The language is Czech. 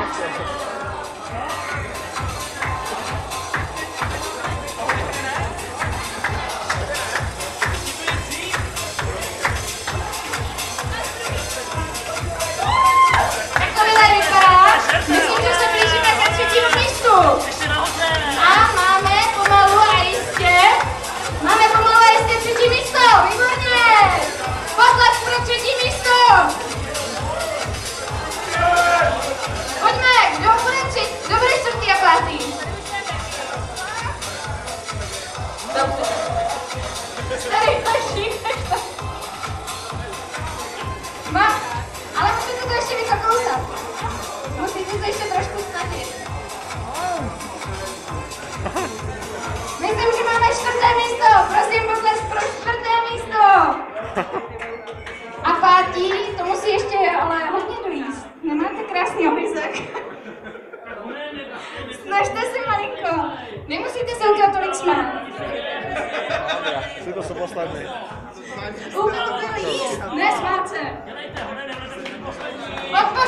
Ale musíte to ještě vykokousat. Musíte se ještě trošku snažit. Myslím, že máme 4. místo. Prosím, potlesk pro 4. místo. A 5. to musí ještě ale hodně dojíst. Nemáte krásný obrysek? Snažte se malinko. Nemusíte se udělat tolik smát. Si to jsou poslední. Úplně jíst, ne smát se.